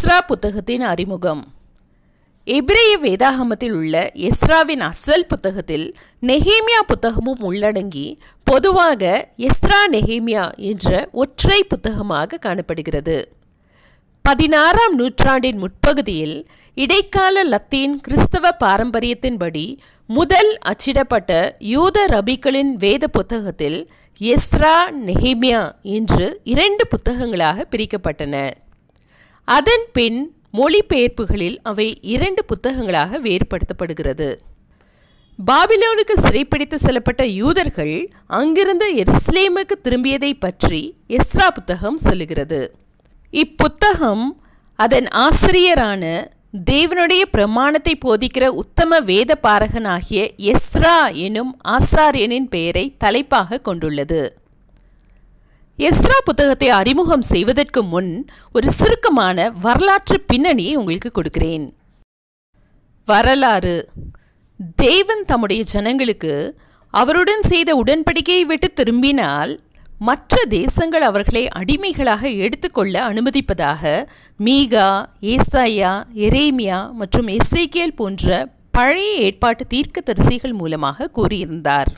Ezra புத்தகத்தின் அறிமுகம். எபிரேய வேதாகமத்தில் உள்ள எஸ்ராவின் அசல் புத்தகத்தில் நெகேமியா புத்தகமும் உள்ளடங்கி பொதுவாக எஸ்ரா நெகேமியா என்ற ஒற்றை புத்தகமாக காணப்படுகிறது. 16ஆம் நூற்றாண்டின் முற்பகுதியில் இடைக்கால லத்தீன் கிறிஸ்தவ பாரம்பரியத்தின்படி முதல் அச்சிடப்பட்ட யூத ரபிகளின் வேத புத்தகத்தில் எஸ்ரா நெகேமியா என்று 2 புத்தகங்களாக பிரிக்கப்பட்டன. அதன் பின் மொழிபெயர்ப்புகளில் அவை 2 புத்தகங்களாக வேறுபடுத்தப்படுகிறது. பாபிலோனுக்கு சிறைப்பிடித்து செல்லப்பட்ட யூதர்கள் அங்கிருந்து எருசலேமுக்கு திரும்பியதை பற்றி எஸ்ரா புத்தகம் சொல்லுகிறது. இப்புத்தகம் அதன் ஆசிரியரான தேவனுடைய பிரமாணத்தை போதிக்கிற உத்தம வேத பாரகனாகிய எஸ்ரா எனும் ஆசாரியனின் பெயரை தலைப்பாக கொண்டுள்ளது. எஸ்ரா புத்தகத்தை அறிமுகம் செய்வதற்கு முன் ஒரு சுருக்கமான வரலாற்று பின்னணியை உங்களுக்கு கொடுக்கிறேன். வரலாறு: தேவன் தம்முடைய ஜனங்களுக்கு அவருடன் செய்த உடன்படிக்கையை விட்டு திரும்பினால் மற்ற தேசங்கள் அவர்களை அடிமைகளாக எடுத்துக்கொள்ள அனுமதிப்பதாக மீகா, ஏசாயா, எரேமியா மற்றும் எசேக்கியேல் போன்ற பழைய ஏற்பாட்டு தீர்க்கதரிசிகள் மூலமாக கூறியிருந்தார்.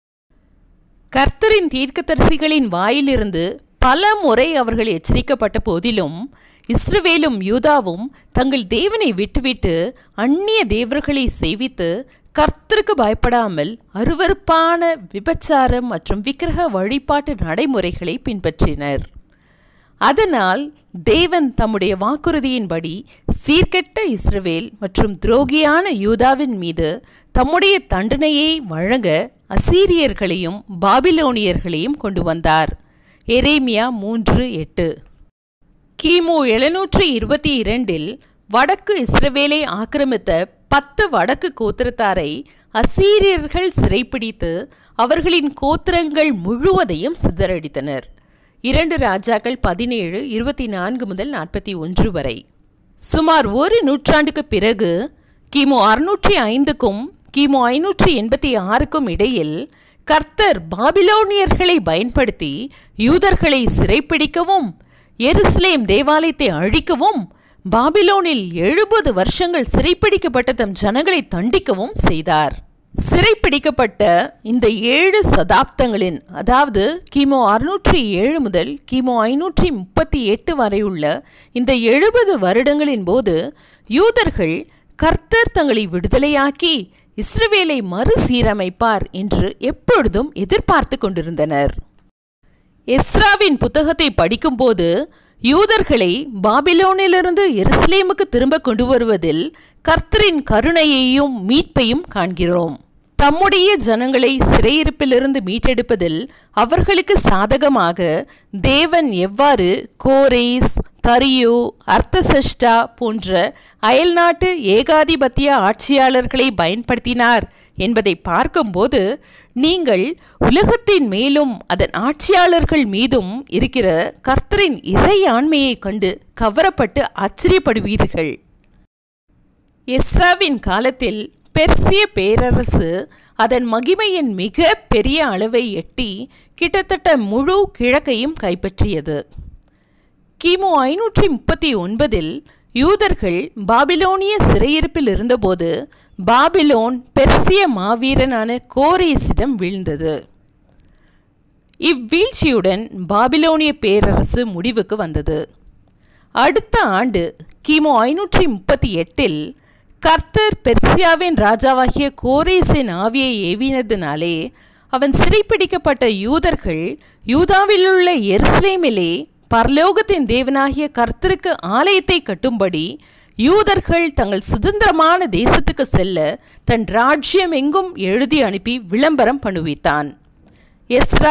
கர்த்தரின் தீர்க்கதரிசிகளின் வாயிலிருந்து பல முறை அவர்கள் எச்சரிக்கப்பட்ட போதிலும் இஸ்ரவேலும் யூதாவும் தங்கள் தேவனை விட்டுவிட்டு அந்நிய தேவர்களை சேவித்து கர்த்தருக்கு பயப்படாமல் அருவருப்பான விபச்சாரம் மற்றும் விக்கிரக வழிபாட்டு நடைமுறைகளை பின்பற்றினர். அதனால் தேவன் தம்முடைய வாக்குறுதியின்படி சீர்கெட்ட இஸ்ரவேல் மற்றும் துரோகியான யூதாவின் மீது தம்முடைய தண்டனையை வழங்க அசீரியர்களையும் பாபிலோனியர்களையும் கொண்டு வந்தார். எரேமியா 3:8. கிமு 722 வடக்கு இஸ்ரவேலை ஆக்கிரமித்த 10 வடக்கு கோத்திரத்தாரை அசீரியர்கள் சிறைப்பிடித்து அவர்களின் கோத்திரங்கள் முழுவதையும் சிதறடித்தனர். 2 ராஜாக்கள் 17:24-41 வரை. சுமார் ஒரு நூற்றாண்டுக்கு பிறகு கிமு 605க்கும் கிமு 586க்கும் இடையில் கர்த்தர் பாபிலோனியர்களை பயன்படுத்தி யூதர்களை சிறைப்பிடிக்கவும் எருசலேம் தேவாலயத்தை அழிக்கவும் பாபிலோனில் 70 வருஷங்கள் சிறைப்பிடிக்கப்பட்ட தம் ஜனங்களை தண்டிக்கவும் செய்தார். சிறைப்பிடிக்கப்பட்ட இந்த 7 சதாப்தங்களின், அதாவது கிமு 607 முதல் கிமு 538 வரை உள்ள இந்த 70 வருடங்களின் போது யூதர்கள் கர்த்தர் தங்களை விடுதலையாக்கி இஸ்ரவேலை மறுசீரமைப்பார் என்று எப்பொழுதும் எதிர்பார்த்து கொண்டிருந்தனர். எஸ்ராவின் புத்தகத்தை படிக்கும்போது யூதர்களை பாபிலோனிலிருந்து எருசலேமுக்கு திரும்ப கொண்டு வருவதில் கர்த்தரின் கருணையையும் மீட்பையும் காண்கிறோம். தம்முடைய ஜனங்களை சிறையிருப்பிலிருந்து மீட்டெடுப்பதில் அவர்களுக்கு சாதகமாக தேவன் எவ்வாறு கோரேஸ், தரியு, அர்த்தசஷ்டா போன்ற அயல்நாட்டு ஏகாதிபத்திய ஆட்சியாளர்களை பயன்படுத்தினார் என்பதை பார்க்கும்போது நீங்கள் உலகத்தின் மேலும் அதன் ஆட்சியாளர்கள் மீதும் இருக்கிற கர்த்தரின் இறையாண்மையை கண்டு கவரப்பட்டு ஆச்சரியப்படுவீர்கள். எஸ்ராவின் காலத்தில் பெர்சிய பேரரசு அதன் மகிமையின் மிக பெரிய அளவை எட்டி கிட்டத்தட்ட முழு கிழக்கையும் கைப்பற்றியது. கிமு 539 யூதர்கள் பாபிலோனிய சிறையிருப்பில் இருந்தபோது பாபிலோன் பெர்சிய மாவீரனான கோரேசிடம் வீழ்ந்தது. இவ்வீழ்ச்சியுடன் பாபிலோனிய பேரரசு முடிவுக்கு வந்தது. அடுத்த ஆண்டு கிமு 538 கர்த்தர் பெர்சியாவின் ராஜாவாகிய கோரேசின் ஆவியை ஏவினதினாலே அவன் சிறைப்பிடிக்கப்பட்ட யூதர்கள் யூதாவிலுள்ள எருசலேமிலே பரலோகத்தின் தேவனாகிய கர்த்தருக்கு ஆலயத்தை கட்டும்படி யூதர்கள் தங்கள் சுதந்திரமான தேசத்துக்கு செல்ல தன் ராஜ்யம் எங்கும் எழுதி அனுப்பி விளம்பரம் பண்ணுவித்தான். எஸ்ரா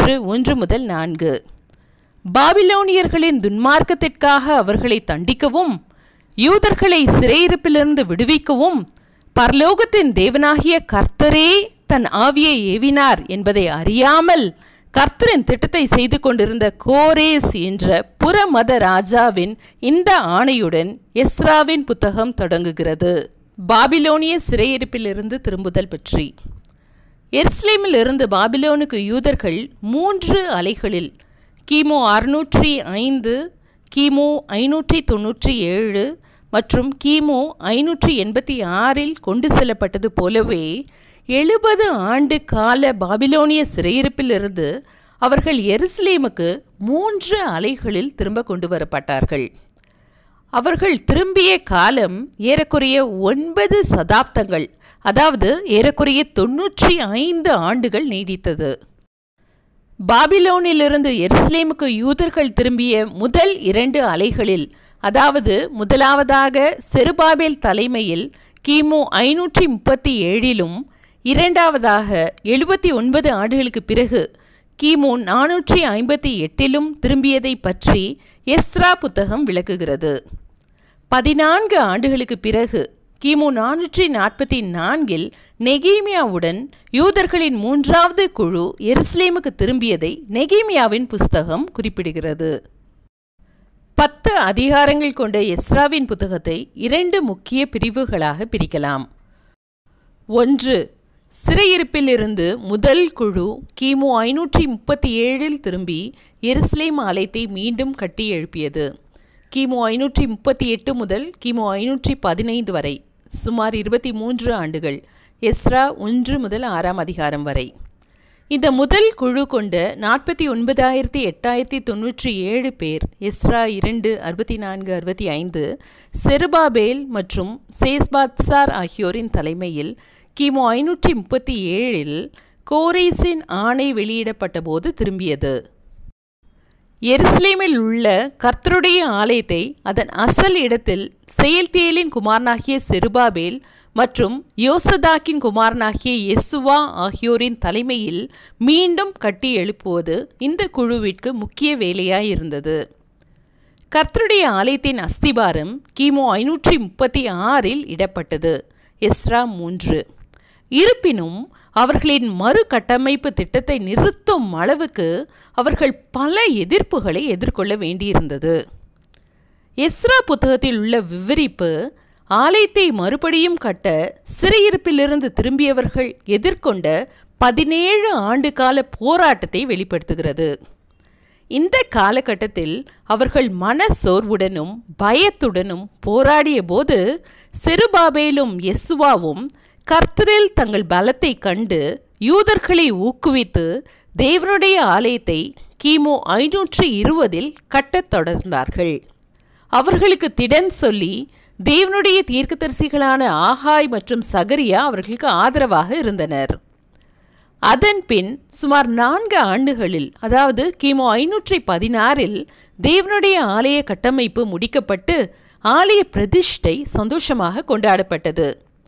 1:1-4. பாபிலோனியர்களின் துன்மார்க்கத்திற்காக அவர்களை தண்டிக்கவும் யூதர்களை சிறையிருப்பிலிருந்து விடுவிக்கவும் பரலோகத்தின் தேவனாகிய கர்த்தரே தன் ஆவியை ஏவினார் என்பதை அறியாமல் கர்த்தரின் திட்டத்தை செய்து கொண்டிருந்த கோரேஸ் என்ற புறமத ராஜாவின் இந்த ஆணையுடன் எஸ்ராவின் புத்தகம் தொடங்குகிறது. பாபிலோனிய சிறையிருப்பிலிருந்து திரும்புதல் பற்றி. எருசலேமில் இருந்து பாபிலோனுக்கு யூதர்கள் 3 அலைகளில் கிமு 605, கிமு 597 மற்றும் கிமு 586 கொண்டு செல்லப்பட்டது போலவே 70 ஆண்டு கால பாபிலோனிய சிறையிருப்பிலிருந்து அவர்கள் எருசலேமுக்கு 3 அலைகளில் திரும்ப கொண்டு வரப்பட்டார்கள். அவர்கள் திரும்பிய காலம் ஏறக்குறைய 9 சதாப்தங்கள், அதாவது ஏறக்குறைய 95 ஆண்டுகள் நீடித்தது. பாபிலோனிலிருந்து எருசலேமுக்கு யூதர்கள் திரும்பிய முதல் 2 அலைகளில், அதாவது முதலாவதாக செருபாபேல் தலைமையில் கிமு 537 இரண்டாவதாக 79 ஆண்டுகளுக்கு பிறகு கிமு 458 திரும்பியதை பற்றி எஸ்ரா புத்தகம் விளக்குகிறது. 14 ஆண்டுகளுக்கு பிறகு கிமு 444 நெகேமியாவுடன் யூதர்களின் 3வது குழு எருசலேமுக்கு திரும்பியதை நெகேமியாவின் புஸ்தகம் குறிப்பிடுகிறது. 10 அதிகாரங்கள் கொண்ட எஸ்ராவின் புத்தகத்தை 2 முக்கிய பிரிவுகளாக பிரிக்கலாம். 1. சிறையிருப்பிலிருந்து முதல் குழு கிமு 537 திரும்பி எருசலேம் ஆலயத்தை மீண்டும் கட்டி எழுப்பியது. கிமு 538 முதல் கிமு 515 வரை, சுமார் 23 ஆண்டுகள். எஸ்ரா 1 முதல் 6 அதிகாரம் வரை. இந்த முதல் குழு கொண்ட 49,897 பேர் எஸ்ரா 2 64-65 செருபாபேல் மற்றும் சேஸ்பாத்சார் ஆகியோரின் தலைமையில் கிமு 537 கோரேசின் ஆணை வெளியிடப்பட்ட போது திரும்பியது. எருசலேமில் உள்ள கர்த்தருடைய ஆலயத்தை அதன் அசல் இடத்தில் செயல்தியேலின் குமாரனாகிய செருபாபேல் மற்றும் யோசதாக்கின் குமாரனாகிய யெசுவா ஆகியோரின் தலைமையில் மீண்டும் கட்டி எழுப்புவது இந்த குழுவிற்கு முக்கிய வேலையாயிருந்தது. கர்த்தருடைய ஆலயத்தின் அஸ்திபாரம் கிமு 536 இடப்பட்டது. எஸ்ரா 3. இருப்பினும் அவர்களின் மறுகட்டமைப்பு திட்டத்தை நிறுத்தும் அளவுக்கு அவர்கள் பல எதிர்ப்புகளை எதிர்கொள்ள வேண்டியிருந்தது. எஸ்ரா புத்தகத்தில் உள்ள விவரிப்பு ஆலயத்தை மறுபடியும் கட்ட சிறையிருப்பிலிருந்து திரும்பியவர்கள் எதிர்கொண்ட 17 ஆண்டு கால போராட்டத்தை வெளிப்படுத்துகிறது. இந்த காலகட்டத்தில் அவர்கள் மனசோர்வுடனும் பயத்துடனும் போராடிய போது செருபாபேலும் யெசுவாவும் கர்த்தரில் தங்கள் பலத்தை கண்டு யூதர்களை ஊக்குவித்து தேவனுடைய ஆலயத்தை கிமு 520 கட்டத் தொடர்ந்தார்கள். அவர்களுக்கு திடன் சொல்லி தேவனுடைய தீர்க்கதரிசிகளான ஆகாய் மற்றும் சகரியா அவர்களுக்கு ஆதரவாக இருந்தனர். அதன்பின் சுமார் 4 ஆண்டுகளில், அதாவது கிமு 516 தேவனுடைய ஆலய கட்டமைப்பு முடிக்கப்பட்டு ஆலய பிரதிஷ்டை சந்தோஷமாக கொண்டாடப்பட்டது.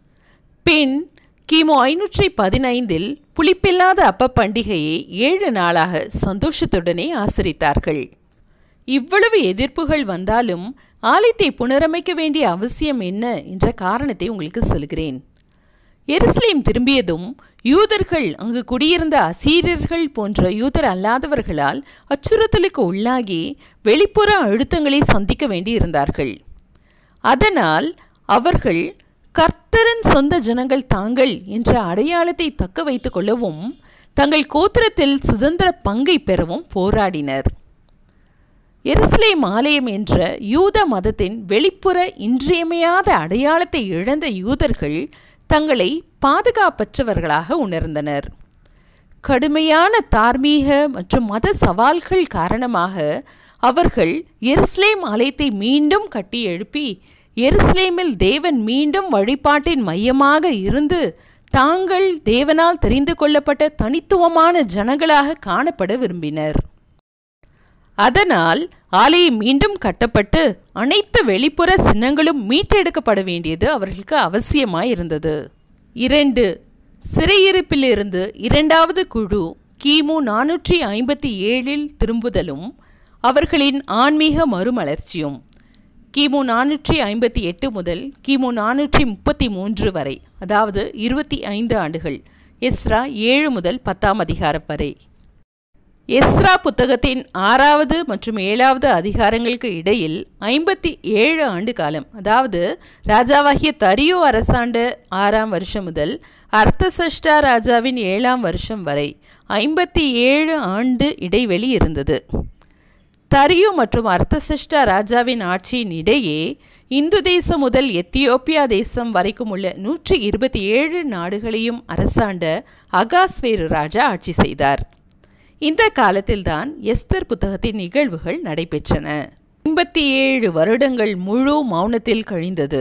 பின் கிமு 515 புளிப்பில்லாத அப்ப பண்டிகையை 7 நாளாக சந்தோஷத்துடனே ஆசரித்தார்கள். இவ்வளவு எதிர்ப்புகள் வந்தாலும் ஆலயத்தை புனரமைக்க வேண்டிய அவசியம் என்ன என்ற காரணத்தை உங்களுக்கு சொல்கிறேன். எருசலேம் திரும்பியதும் யூதர்கள் அங்கு குடியிருந்த அசீரியர்கள் போன்ற யூதர் அல்லாதவர்களால் அச்சுறுத்தலுக்கு உள்ளாகி வெளிப்புற அழுத்தங்களை சந்திக்க வேண்டியிருந்தார்கள். அதனால் அவர்கள் கர்த்தரின் சொந்த ஜனங்கள் தாங்கள் என்ற அடையாளத்தை தக்க வைத்துக் கொள்ளவும் தங்கள் கோத்திரத்தில் சுதந்திர பங்கை பெறவும் போராடினர். எருசலேம் ஆலயம் என்ற யூத மதத்தின் வெளிப்புற இன்றியமையாத அடையாளத்தை இழந்த யூதர்கள் தங்களை பாதுகாப்பற்றவர்களாக உணர்ந்தனர். கடுமையான தார்மீக மற்றும் மத சவால்கள் காரணமாக அவர்கள் எருசலேம் ஆலயத்தை மீண்டும் கட்டி எழுப்பி எருசலேமில் தேவன் மீண்டும் வழிபாட்டின் மையமாக இருந்து தாங்கள் தேவனால் தெரிந்து கொள்ளப்பட்ட தனித்துவமான ஜனங்களாக காணப்பட விரும்பினர். அதனால் ஆலயம் மீண்டும் கட்டப்பட்டு அனைத்து வெளிப்புற சின்னங்களும் மீட்டெடுக்கப்பட வேண்டியது அவர்களுக்கு அவசியமாயிருந்தது. 2. சிறையிருப்பிலிருந்து 2வது குழு கிமு 457 திரும்புதலும் அவர்களின் ஆன்மீக மறுமலர்ச்சியும். கிமு 458 முதல் கிமு 433 வரை, அதாவது 25 ஆண்டுகள். எஸ்ரா 7 முதல் 10 அதிகாரம் வரை. எஸ்ரா புத்தகத்தின் 6வது மற்றும் 7வது அதிகாரங்களுக்கு இடையில் 57 ஆண்டு காலம், அதாவது ராஜாவாகிய தரியோ அரசாண்ட 6ஆம் வருஷம் முதல் அர்த்தசஷ்டா ராஜாவின் 7ஆம் வருஷம் வரை 57 ஆண்டு இடைவெளி இருந்தது. தரியு மற்றும் அர்த்தசஷ்டா ராஜாவின் ஆட்சியின் இடையே இந்து தேசம் முதல் எத்தியோப்பியா தேசம் வரைக்கும் உள்ள 127 நாடுகளையும் அரசாண்ட அகாஸ்வேரு ராஜா ஆட்சி செய்தார். இந்த காலத்தில்தான் எஸ்தர் புத்தகத்தின் நிகழ்வுகள் நடைபெற்றன. 57 வருடங்கள் முழு மௌனத்தில் கழிந்தது.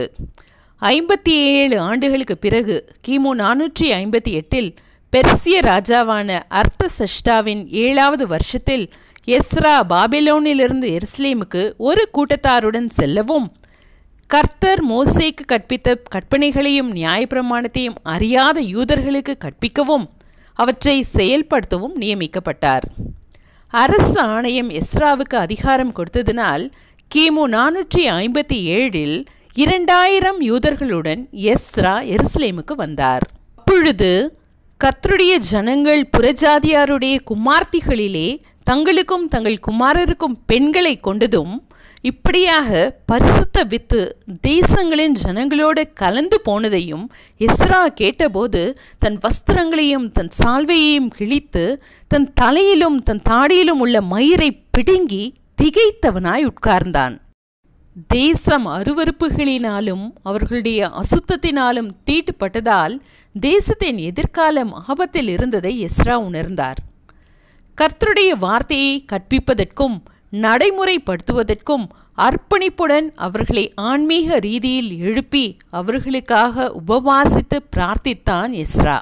57 ஆண்டுகளுக்கு பிறகு கிமு 458 பெர்சிய ராஜாவான அர்த்தசஷ்டாவின் 7வது வருஷத்தில் எஸ்ரா பாபிலோனிலிருந்து எருசலேமுக்கு ஒரு கூட்டத்தாருடன் செல்லவும், கர்த்தர் மோசேக்கு கற்பித்த கற்பனைகளையும் நியாயப்பிரமாணத்தையும் அறியாத யூதர்களுக்கு கற்பிக்கவும் அவற்றை செயல்படுத்தவும் நியமிக்கப்பட்டார். அரசு ஆணையம் எஸ்ராவுக்கு அதிகாரம் கொடுத்ததினால் கிமு 457 2000 யூதர்களுடன் எஸ்ரா எருசலேமுக்கு வந்தார். அப்பொழுது கர்த்தருடைய ஜனங்கள் புறஜாதியாருடைய குமார்த்திகளிலே தங்களுக்கும் தங்கள் குமாரருக்கும் பெண்களை கொண்டதும், இப்படியாக பரிசுத்த வித்து தேசங்களின் ஜனங்களோடு கலந்து போனதையும் எஸ்ரா கேட்டபோது தன் வஸ்திரங்களையும் தன் சால்வையையும் கிழித்து தன் தலையிலும் தன் தாடியிலும் உள்ள மயிரை பிடுங்கி திகைத்தவனாய் உட்கார்ந்தான். தேசம் அருவருப்புகளினாலும் அவர்களுடைய அசுத்தத்தினாலும் தீட்டுப்பட்டதால் தேசத்தின் எதிர்காலம் ஆபத்தில் இருந்ததை எஸ்ரா உணர்ந்தார். கர்த்தருடைய வார்த்தையை கற்பிப்பதற்கும் நடைமுறைப்படுத்துவதற்கும் அர்ப்பணிப்புடன் அவர்களை ஆன்மீக ரீதியில் எழுப்பி அவர்களுக்காக உபவாசித்து பிரார்த்தித்தான் எஸ்ரா.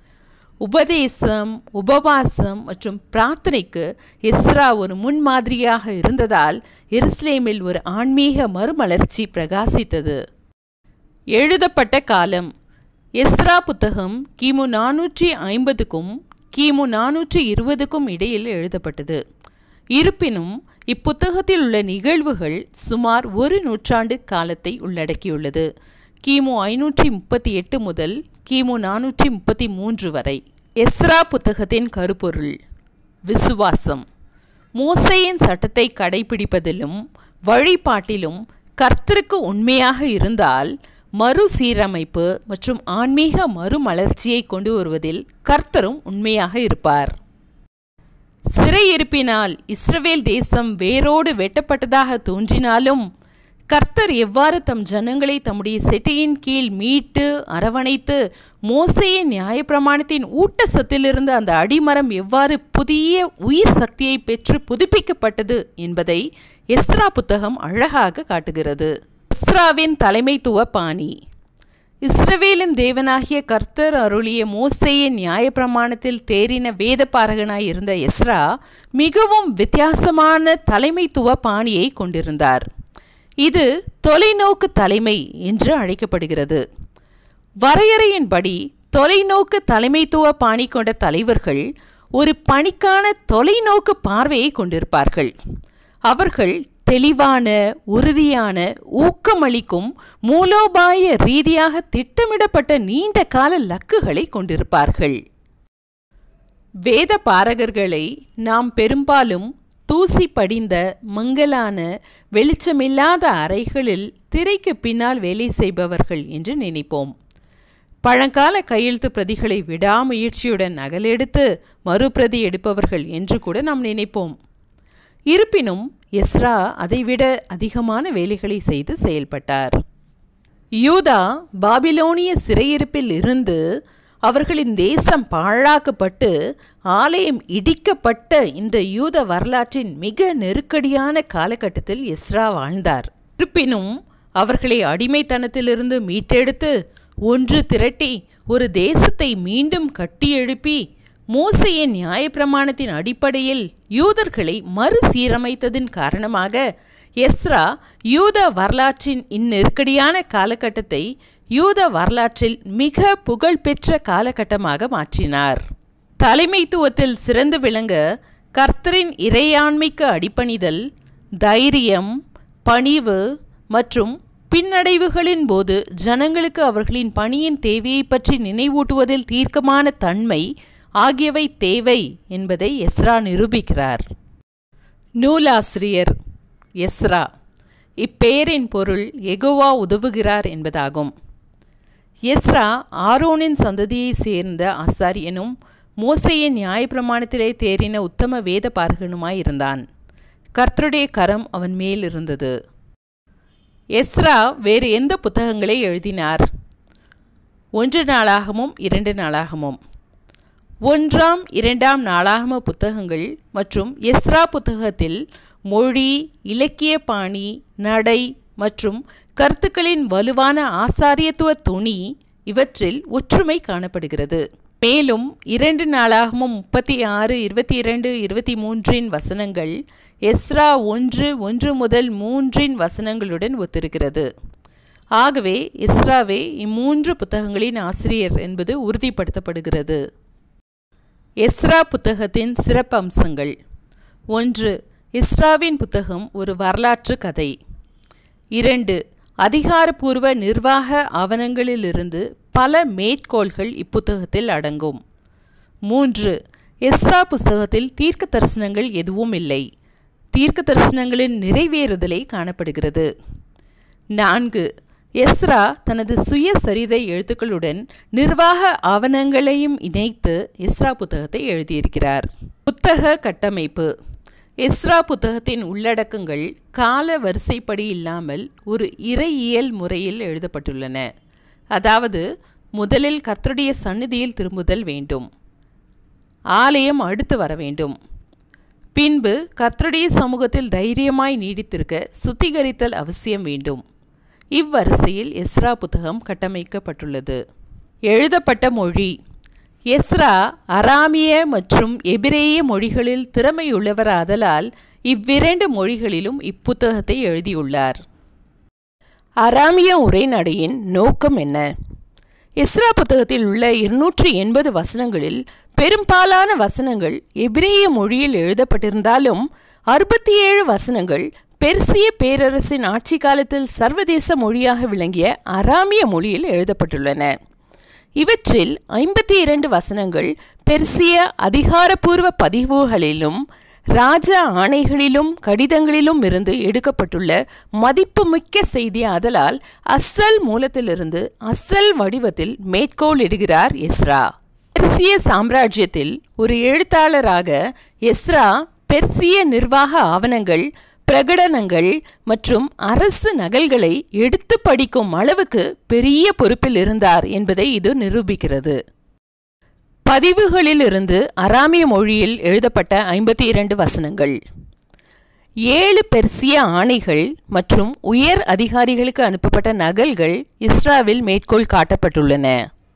உபதேசம், உபவாசம் மற்றும் பிரார்த்தனைக்கு எஸ்ரா ஒரு முன்மாதிரியாக இருந்ததால் எருசலேமில் ஒரு ஆன்மீக மறுமலர்ச்சி பிரகாசித்தது. எழுதப்பட்ட காலம்: எஸ்ரா புத்தகம் கிமு 450க்கும் கிமு 420க்கும் இடையில் எழுதப்பட்டது. இருப்பினும் இப்புத்தகத்தில் உள்ள நிகழ்வுகள் சுமார் ஒரு நூற்றாண்டு காலத்தை உள்ளடக்கியுள்ளது. கிமு 538 முதல் கிமு 433 வரை. எஸ்ரா புத்தகத்தின் கருப்பொருள்: விசுவாசம். மோசேயின் சட்டத்தை கடைபிடிப்பதிலும் வழிபாட்டிலும் கர்த்தருக்கு உண்மையாக இருந்தால் மறுசீரமைப்பு மற்றும் ஆன்மீக மறுமலர்ச்சியை கொண்டு வருவதில் கர்த்தரும் உண்மையாக இருப்பார். சிறையிருப்பினால் இஸ்ரவேல் தேசம் வேரோடு வெட்டப்பட்டதாக தோன்றினாலும் கர்த்தர் எவ்வாறு தம் ஜனங்களை தம்முடைய செட்டையின் கீழ் மீட்டு அரவணைத்து மோசேயின் நியாயப்பிரமாணத்தின் ஊட்டச்சத்திலிருந்து அந்த அடிமரம் எவ்வாறு புதிய உயிர் சக்தியை பெற்று புதுப்பிக்கப்பட்டது என்பதை எஸ்ரா புத்தகம் அழகாக காட்டுகிறது. எஸ்ராவின் தலைமைத்துவ பாணி: இஸ்ரவேலின் தேவனாகிய கர்த்தர் அருளிய மோசேயின் நியாயப்பிரமாணத்தில் தேறின வேதபாரகனாய் இருந்த எஸ்ரா மிகவும் வித்தியாசமான தலைமைத்துவ பாணியை கொண்டிருந்தார். இது தொலைநோக்கு தலைமை என்று அழைக்கப்படுகிறது. வரையறையின்படி தொலைநோக்கு தலைமைத்துவ பாணி கொண்ட தலைவர்கள் ஒரு பணிக்கான தொலைநோக்கு பார்வையை கொண்டிருப்பார்கள். அவர்கள் தெளிவான, உறுதியான, ஊக்கமளிக்கும், மூலோபாய ரீதியாக திட்டமிடப்பட்ட நீண்ட கால லக்குகளை கொண்டிருப்பார்கள். வேத பாரகர்களை நாம் பெரும்பாலும் தூசி படிந்த, மங்கலான, வெளிச்சமில்லாத அறைகளில் திரைக்கு பின்னால் வேலை செய்பவர்கள் என்று நினைப்போம். பழங்கால கையெழுத்து பிரதிகளை விடாமுயற்சியுடன் நகலெடுத்து மறுபிரதி எடுப்பவர்கள் என்று கூட நாம் நினைப்போம். இருப்பினும் எஸ்ரா அதைவிட அதிகமான வேலைகளை செய்து செயல்பட்டார். யூதா பாபிலோனிய சிறையிருப்பில் இருந்து அவர்களின் தேசம் பாழாக்கப்பட்டு ஆலயம் இடிக்கப்பட்ட இந்த யூத வரலாற்றின் மிக நெருக்கடியான காலகட்டத்தில் எஸ்ரா வாழ்ந்தார். இருப்பினும் அவர்களை அடிமைத்தனத்திலிருந்து மீட்டெடுத்து ஒன்று திரட்டி ஒரு தேசத்தை மீண்டும் கட்டியெழுப்பி மோசேயின் நியாயப்பிரமாணத்தின் அடிப்படையில் யூதர்களை மறுசீரமைத்ததின் காரணமாக எஸ்ரா யூத வரலாற்றின் இந்நெருக்கடியான காலகட்டத்தை யூத வரலாற்றில் மிக புகழ்பெற்ற காலகட்டமாக மாற்றினார். தலைமைத்துவத்தில் சிறந்து விளங்க கர்த்தரின் இறையாண்மைக்கு அடிபணிதல், தைரியம், பணிவு மற்றும் பின்னடைவுகளின் போது ஜனங்களுக்கு அவர்களின் பணியின் தேவையை பற்றி நினைவூட்டுவதில் தீர்க்கமான தன்மை ஆகியவை தேவை என்பதை எஸ்ரா நிரூபிக்கிறார். நூலாசிரியர் எஸ்ரா. இப்பெயரின் பொருள் யெகோவா உதவுகிறார் என்பதாகும். எஸ்ரா ஆரோனின் சந்ததியை சேர்ந்த ஆசாரியனும் மோசேயின் நியாயப்பிரமாணத்திலே தேறின உத்தம வேத பாரகனுமாயிருந்தான். கர்த்தருடைய கரம் அவன் மேல் இருந்தது. எஸ்ரா வேறு எந்த புத்தகங்களை எழுதினார்? 1 நாளாகமும் 2 நாளாகமும். 1ஆம் 2ஆம் நாளாகம புத்தகங்கள் மற்றும் எஸ்ரா புத்தகத்தில் மொழி, இலக்கிய பாணி, நடை மற்றும் கருத்துக்களின் வலுவான ஆசாரியத்துவ துணி இவற்றில் ஒற்றுமை காணப்படுகிறது. மேலும் 2 நாளாகமும் 36, 22, 23 வசனங்கள் எஸ்ரா 1 முதல் 3 வசனங்களுடன் ஒத்திருக்கிறது. ஆகவே எஸ்ராவே இம்மூன்று புத்தகங்களின் ஆசிரியர் என்பது உறுதிப்படுத்தப்படுகிறது. எஸ்ரா புத்தகத்தின் சிறப்பு அம்சங்கள். 1. எஸ்ராவின் புத்தகம் ஒரு வரலாற்று கதை. 2. அதிகாரப்பூர்வ நிர்வாக ஆவணங்களிலிருந்து பல மேற்கோள்கள் இப்புத்தகத்தில் அடங்கும். 3. எஸ்ரா புத்தகத்தில் தீர்க்க தரிசனங்கள் எதுவும் இல்லை. தீர்க்க தரிசனங்களின் நிறைவேறுதலை காணப்படுகிறது. 4. எஸ்ரா தனது சுயசரிதை எழுத்துக்களுடன் நிர்வாக ஆவணங்களையும் இணைத்து எஸ்ரா புத்தகத்தை எழுதியிருக்கிறார். புத்தக கட்டமைப்பு. எஸ்ரா புத்தகத்தின் உள்ளடக்கங்கள் கால வரிசைப்படி இல்லாமல் ஒரு இறையியல் முறையில் எழுதப்பட்டுள்ளன. அதாவது, முதலில் கர்த்தருடைய சந்நிதியில் திரும்புதல் வேண்டும். ஆலயம் அடுத்து வர வேண்டும். பின்பு கர்த்தருடைய சமூகத்தில் தைரியமாய் நீடித்திருக்க சுத்திகரித்தல் அவசியம் வேண்டும். இவ்வரிசையில் எஸ்ரா புத்தகம் கட்டமைக்கப்பட்டுள்ளது. எழுதப்பட்ட மொழி. எஸ்ரா அராமிய மற்றும் எபிரேய மொழிகளில் திறமையுள்ளவராதலால் இவ்விரண்டு மொழிகளிலும் இப்புத்தகத்தை எழுதியுள்ளார். அராமிய உரைநடையின் நோக்கம் என்ன? எஸ்ரா புத்தகத்தில் உள்ள 280 வசனங்களில் பெரும்பாலான வசனங்கள் எபிரேய மொழியில் எழுதப்பட்டிருந்தாலும் 67 வசனங்கள் பெர்சிய பேரரசின் ஆட்சி காலத்தில் சர்வதேச மொழியாக விளங்கிய அராமிய மொழியில் எழுதப்பட்டுள்ளன. இவற்றில் 52 வசனங்கள் பெர்சிய அதிகாரப்பூர்வ பதிவுகளிலும் ராஜ ஆணைகளிலும் கடிதங்களிலும் இருந்து எடுக்கப்பட்டுள்ள மதிப்புமிக்க செய்தி ஆதலால் அசல் மூலத்திலிருந்து அசல் வடிவத்தில் மேற்கோள் இடுகிறார் எஸ்ரா. பெர்சிய சாம்ராஜ்யத்தில் ஒரு எழுத்தாளராக எஸ்ரா பெர்சிய நிர்வாக ஆவணங்கள், பிரகடனங்கள் மற்றும் அரசு நகல்களை எடுத்து படிக்கும் அளவுக்கு பெரிய பொறுப்பில் இருந்தார் என்பதை இது நிரூபிக்கிறது. பதிவுகளிலிருந்து அராமிய மொழியில் எழுதப்பட்ட 52 வசனங்கள், 7 பெர்சிய ஆணைகள் மற்றும் உயர் அதிகாரிகளுக்கு அனுப்பப்பட்ட நகல்கள் இஸ்ராவில் மேற்கோள் காட்டப்பட்டுள்ளன.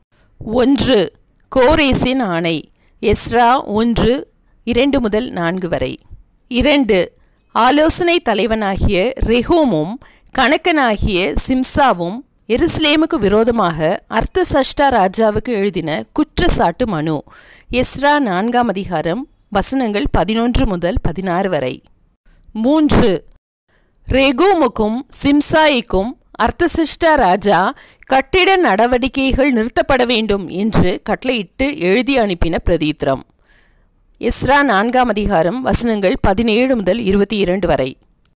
1. கோரேசின் ஆணை. எஸ்ரா 1:2 முதல் 4 வரை. 2. ஆலோசனை தலைவனாகிய ரெஹூமும் கணக்கனாகிய சிம்சாவும் எருசலேமுக்கு விரோதமாக அர்த்தசஷ்டா ராஜாவுக்கு எழுதின குற்றச்சாட்டு மனு. எஸ்ரா 4ஆம் அதிகாரம் வசனங்கள் 11 முதல் 16 வரை. 3. ரெகூமுக்கும் சிம்சாய்க்கும் அர்த்தசஷ்டா ராஜா கட்டிட நடவடிக்கைகள் நிறுத்தப்பட வேண்டும் என்று கட்டளையிட்டு எழுதி அனுப்பின பிரதித்திரம். எஸ்ரா 4ஆம் அதிகாரம் வசனங்கள் 17 முதல் 22 வரை.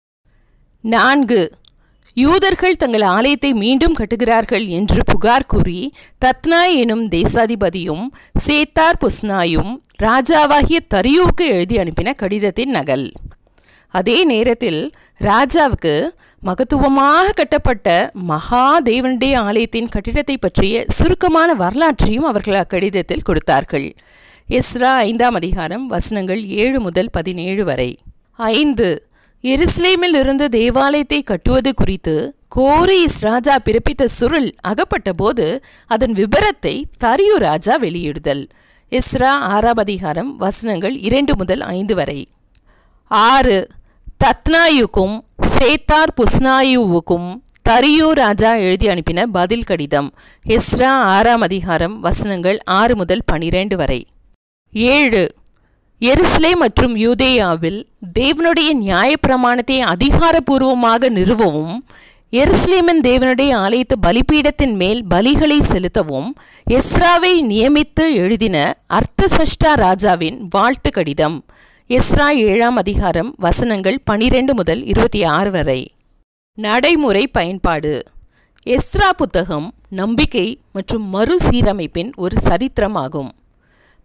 4. யூதர்கள் தங்கள் ஆலயத்தை மீண்டும் கட்டுகிறார்கள் என்று புகார் கூறி தத்னாய் எனும் தேசாதிபதியும் சேத்தார் புஸ்னாயும் ராஜாவாகிய தரியுவுக்கு எழுதி அனுப்பின கடிதத்தின் நகல். அதே நேரத்தில் ராஜாவுக்கு மகத்துவமாக கட்டப்பட்ட மகாதேவனுடைய ஆலயத்தின் கட்டிடத்தை பற்றிய சுருக்கமான வரலாற்றையும் அவர்கள் அக்கடிதத்தில் கொடுத்தார்கள். எஸ்ரா 5ஆம் அதிகாரம் வசனங்கள் 7 முதல் 17 வரை. 5. எருசலேமில் இருந்து தேவாலயத்தை கட்டுவது குறித்து கோரேஸ் ராஜா பிறப்பித்த சுருள் அகப்பட்ட போது அதன் விபரத்தை தரியு ராஜா வெளியிடுதல். எஸ்ரா 6ஆம் அதிகாரம் வசனங்கள் 2 முதல் 5 வரை. 6. தத்னாயுக்கும் சேத்தார் புஸ்னாயுவுக்கும் தரியு ராஜா எழுதி அனுப்பின பதில் கடிதம். எஸ்ரா 6ஆம் அதிகாரம் வசனங்கள் 6 முதல் 12 வரை. 7. எருசலேம் மற்றும் யூதேயாவில் தேவனுடைய நியாயப்பிரமாணத்தை அதிகாரபூர்வமாக நிறுவவும் எருசலேமின் தேவனுடைய ஆலயத்து பலிபீடத்தின் மேல் பலிகளை செலுத்தவும் எஸ்ராவை நியமித்து எழுதின அர்த்தசஷ்டா ராஜாவின் வாழ்த்து கடிதம். எஸ்ரா 7ஆம் அதிகாரம் வசனங்கள் 12 முதல் 26 வரை. நடைமுறை பயன்பாடு. எஸ்ரா புத்தகம் நம்பிக்கை மற்றும் மறுசீரமைப்பின் ஒரு சரித்திரமாகும்.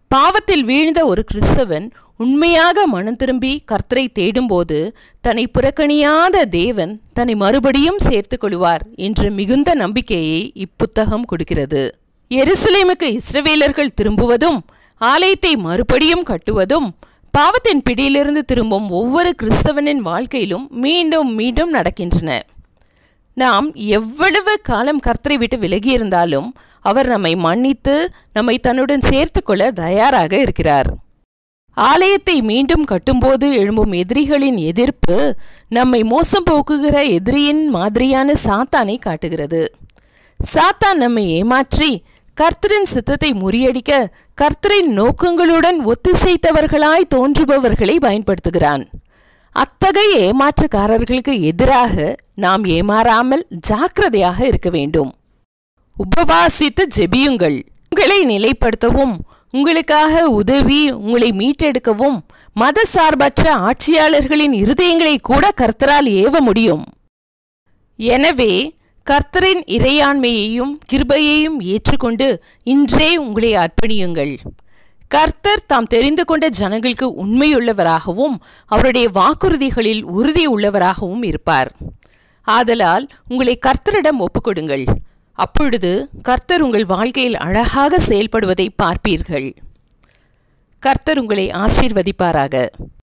பாவத்தில் வீழ்ந்த ஒரு கிறிஸ்தவன் உண்மையாக மனம் திரும்பி கர்த்தரை தேடும்போது தன்னை புறக்கணியாத தேவன் தன்னை மறுபடியும் சேர்த்து கொள்வார் என்ற மிகுந்த நம்பிக்கையை இப்புத்தகம் கொடுக்கிறது. எருசலேமுக்கு இஸ்ரவேலர்கள் திரும்புவதும் ஆலயத்தை மறுபடியும் கட்டுவதும் பாவத்தின் பிடியிலிருந்து திரும்பும் ஒவ்வொரு கிறிஸ்தவனின் வாழ்க்கையிலும் மீண்டும் மீண்டும் நடக்கின்றன. நாம் எவ்வளவு காலம் கர்த்தரை விட்டு விலகியிருந்தாலும் அவர் நம்மை மன்னித்து நம்மை தன்னுடன் சேர்த்து கொள்ள தயாராக இருக்கிறார். ஆலயத்தை மீண்டும் கட்டும்போது எழும்பும் எதிரிகளின் எதிர்ப்பு நம்மை மோசம் போக்குகிற எதிரியின் மாதிரியான சாத்தானை காட்டுகிறது. சாத்தான் நம்மை ஏமாற்றி கர்த்தரின் சித்தத்தை முறியடிக்க கர்த்தரின் நோக்கங்களுடன் ஒத்திசைத்தவர்களாய் தோன்றுபவர்களை பயன்படுத்துகிறான். அத்தகைய ஏமாற்றுக்காரர்களுக்கு எதிராக நாம் ஏமாறாமல் ஜாக்கிரதையாக இருக்க வேண்டும். உபவாசித்து ஜெபியுங்கள். உங்களை நிலைப்படுத்தவும் உங்களுக்காக உதவி உங்களை மீட்டெடுக்கவும் மத சார்பற்ற ஆட்சியாளர்களின் இருதயங்களை கூட கர்த்தரால் ஏவ முடியும். எனவே கர்த்தரின் இறையாண்மையையும் கிருபையையும் ஏற்றுக்கொண்டு இன்றே உங்களை அர்ப்பணியுங்கள். கர்த்தர் தாம் தெரிந்து கொண்ட ஜனங்களுக்கு உண்மையுள்ளவராகவும் அவருடைய வாக்குறுதிகளில் உறுதி உள்ளவராகவும் இருப்பார். ஆதலால் உங்களை கர்த்தரிடம் ஒப்புக்கொடுங்கள். அப்பொழுது கர்த்தர் உங்கள் வாழ்க்கையில் அழகாக செயல்படுவதை பார்ப்பீர்கள். கர்த்தர் உங்களை ஆசீர்வதிப்பாராக.